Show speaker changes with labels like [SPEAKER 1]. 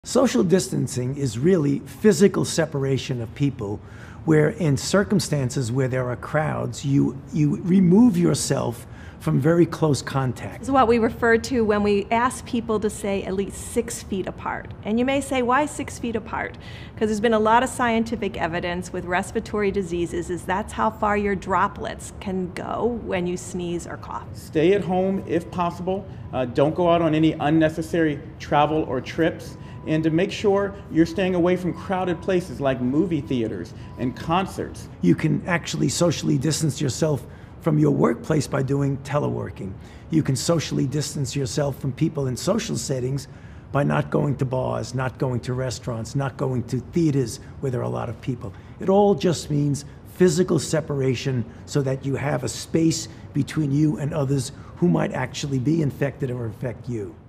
[SPEAKER 1] Social distancing is really physical separation of people, where in circumstances where there are crowds, you remove yourself from very close contact.
[SPEAKER 2] This is what we refer to when we ask people to stay at least 6 feet apart. And you may say, why 6 feet apart? Because there's been a lot of scientific evidence with respiratory diseases is that's how far your droplets can go when you sneeze or cough.
[SPEAKER 3] Stay at home if possible. Don't go out on any unnecessary travel or trips. And to make sure you're staying away from crowded places like movie theaters and concerts.
[SPEAKER 1] You can actually socially distance yourself from your workplace by doing teleworking. You can socially distance yourself from people in social settings by not going to bars, not going to restaurants, not going to theaters where there are a lot of people. It all just means physical separation so that you have a space between you and others who might actually be infected or infect you.